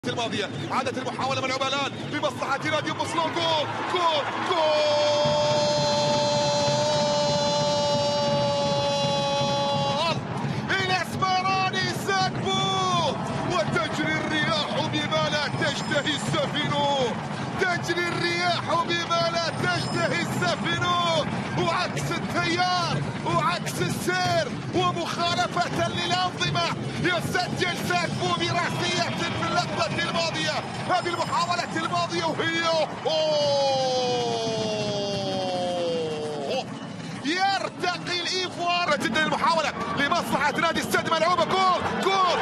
الماضية عادت المحاولة ملعوبة الآن بمصلحة نادي بوصلة. جول جول جول الاسمراني ساكبو، وتجري الرياح بما لا تشتهي السفن، تجري الرياح بما لا تشتهي السفن، وعكس التيار وعكس السير ومخالفة للأنظمة يسجل ساكبو براسية في اللحظة الماضية. هذه المحاولة الماضية وهي يرتقي الإيفوار جدا المحاولة لمصلحة نادي السد، ملعوبة. جول جول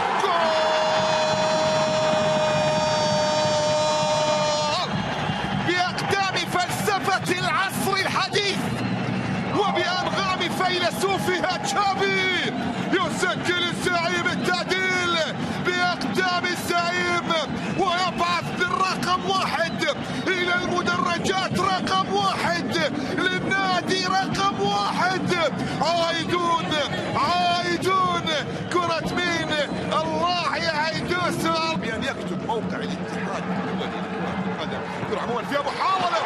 جول بأقدام فلسفة العصر الحديث وبأنغام فيلسوفها تشافي، يسجل الزعيم التعديل بأقدام الزعيم ويبعث بالرقم 1 إلى المدرجات، رقم 1 للنادي، رقم 1. عايدون عايدون، كرة مين؟ الله يا عيدوس، بأن يكتب موقع الاتحاد الدولي لكرة القدم. كرة عموما فيها محاولة.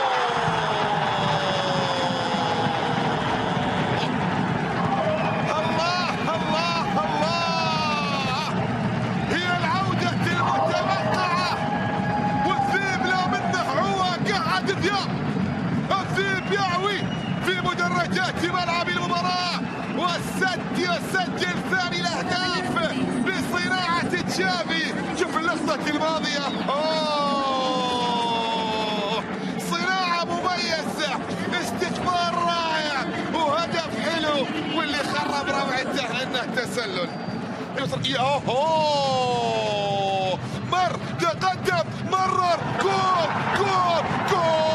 الذئب يعوي في مدرجات ملعب المباراة، والسد يسجل ثاني الأهداف بصناعة تشافي. شوف اللقطة الماضية، صناعة مميزة، استثمار رائع وهدف حلو، واللي خرب روعته انه تسلل. مر تقدم مرر، جول جول جول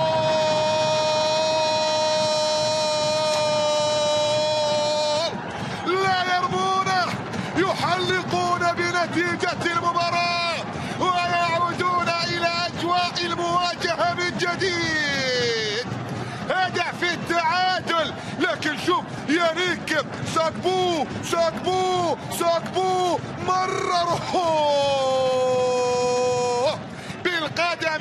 يحلقون بنتيجة المباراة ويعودون إلى أجواء المواجهة من جديد. هدف التعادل، لكن شوف يانيك ساكبو ساكبو ساكبو مرره بالقدم.